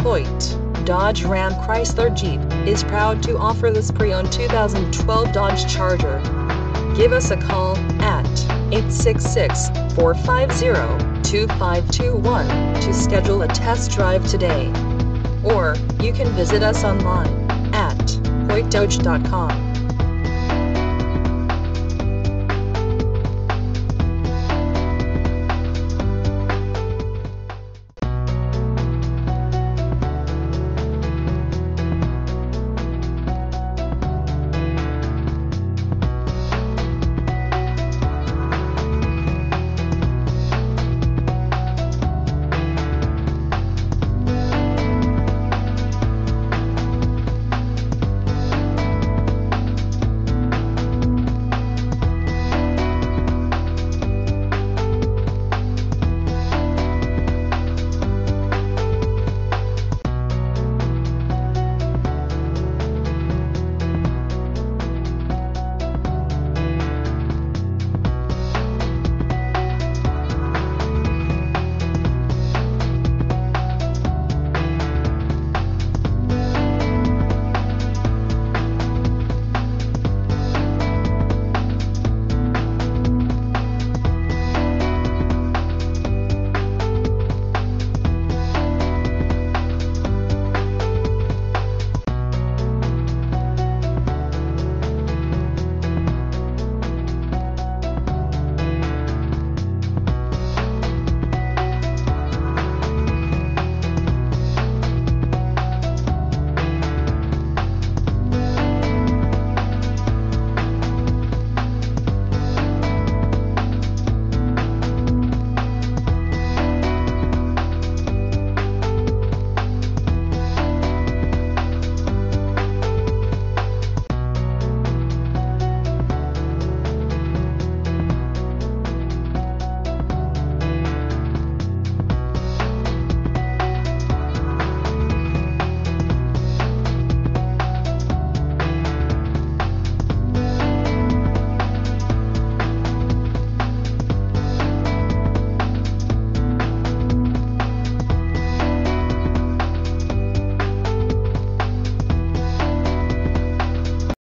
Hoyte, Dodge Ram Chrysler Jeep, is proud to offer this pre-owned 2012 Dodge Charger. Give us a call at 866-450-2521 to schedule a test drive today. Or, you can visit us online at hoytedohc.com.